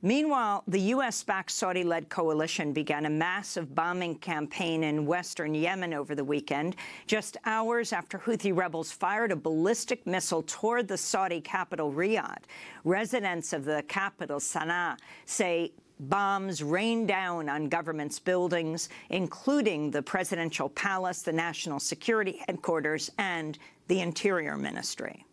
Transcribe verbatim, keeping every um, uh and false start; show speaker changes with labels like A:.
A: Meanwhile, the U S-backed Saudi-led coalition began a massive bombing campaign in western Yemen over the weekend, just hours after Houthi rebels fired a ballistic missile toward the Saudi capital, Riyadh. Residents of the capital, Saná, say bombs rained down on government's buildings, including the presidential palace, the national security headquarters, and the Interior Ministry.